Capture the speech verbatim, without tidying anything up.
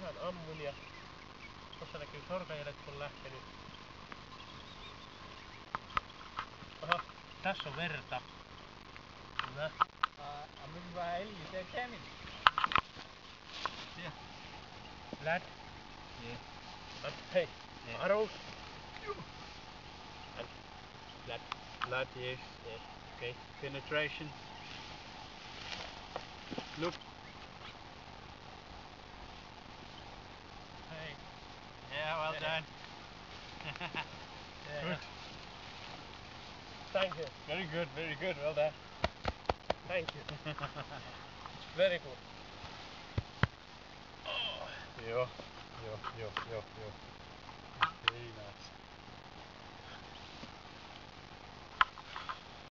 vähän ammun ja tuossa näkyy sorkajäljet kun lähtenyt. Aha, tässä on verta. Hyvä. Ammun vähän ellisee kämin. Yeah. Blood. Yeah. But hey, Yeah. arrows. And blood. Blood, yes. Yes. Okay. Penetration. Look. Hey. Yeah, well Yeah. done. Yeah. Good. Thank you. Very good, very good. Well done. Thank you. Very good. Oh. Joo, joo, joo, joo, joo. Very nice.